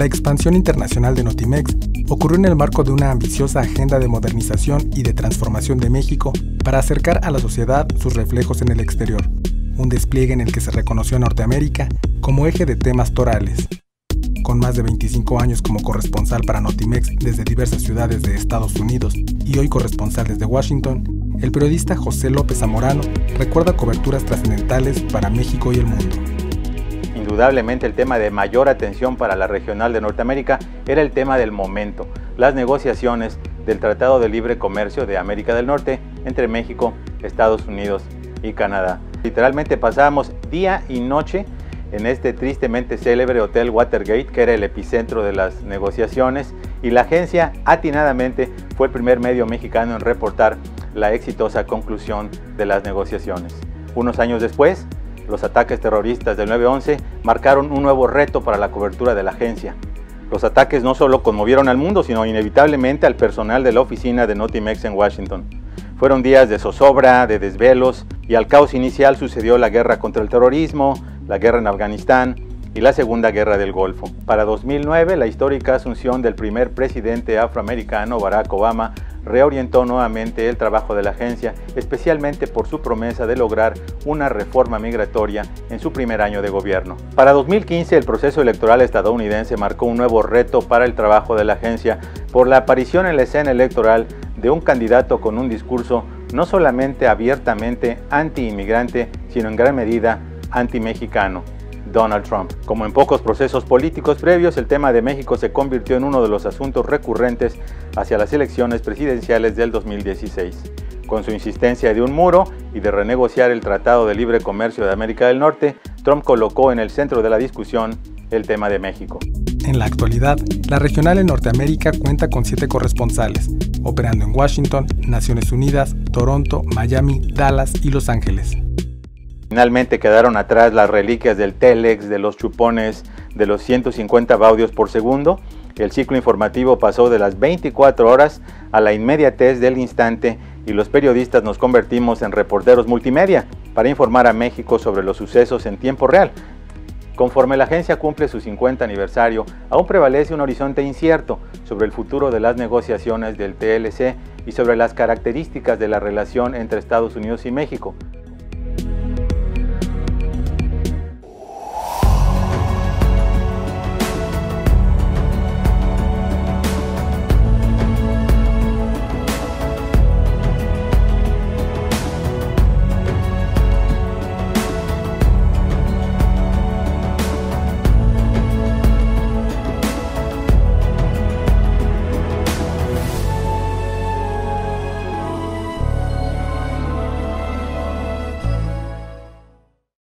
La expansión internacional de Notimex ocurrió en el marco de una ambiciosa agenda de modernización y de transformación de México para acercar a la sociedad sus reflejos en el exterior, un despliegue en el que se reconoció a Norteamérica como eje de temas torales. Con más de 25 años como corresponsal para Notimex desde diversas ciudades de Estados Unidos y hoy corresponsal desde Washington, el periodista José López Zamorano recuerda coberturas trascendentales para México y el mundo. Indudablemente el tema de mayor atención para la regional de Norteamérica era el tema del momento, las negociaciones del Tratado de Libre Comercio de América del Norte entre México, Estados Unidos y Canadá. Literalmente pasábamos día y noche en este tristemente célebre Hotel Watergate, que era el epicentro de las negociaciones, y la agencia atinadamente fue el primer medio mexicano en reportar la exitosa conclusión de las negociaciones. Unos años después, los ataques terroristas del 9/11 marcaron un nuevo reto para la cobertura de la agencia. Los ataques no solo conmovieron al mundo, sino inevitablemente al personal de la oficina de Notimex en Washington. Fueron días de zozobra, de desvelos, y al caos inicial sucedió la guerra contra el terrorismo, la guerra en Afganistán y la Segunda Guerra del Golfo. Para 2009, la histórica asunción del primer presidente afroamericano, Barack Obama, reorientó nuevamente el trabajo de la agencia, especialmente por su promesa de lograr una reforma migratoria en su primer año de gobierno. Para 2015, el proceso electoral estadounidense marcó un nuevo reto para el trabajo de la agencia por la aparición en la escena electoral de un candidato con un discurso no solamente abiertamente anti-inmigrante, sino en gran medida anti-mexicano: Donald Trump. Como en pocos procesos políticos previos, el tema de México se convirtió en uno de los asuntos recurrentes hacia las elecciones presidenciales del 2016. Con su insistencia de un muro y de renegociar el Tratado de Libre Comercio de América del Norte, Trump colocó en el centro de la discusión el tema de México. En la actualidad, la regional en Norteamérica cuenta con 7 corresponsales, operando en Washington, Naciones Unidas, Toronto, Miami, Dallas y Los Ángeles. Finalmente quedaron atrás las reliquias del Telex, de los chupones, de los 150 baudios por segundo. El ciclo informativo pasó de las 24 horas a la inmediatez del instante y los periodistas nos convertimos en reporteros multimedia para informar a México sobre los sucesos en tiempo real. Conforme la agencia cumple su 50 aniversario, aún prevalece un horizonte incierto sobre el futuro de las negociaciones del TLC y sobre las características de la relación entre Estados Unidos y México.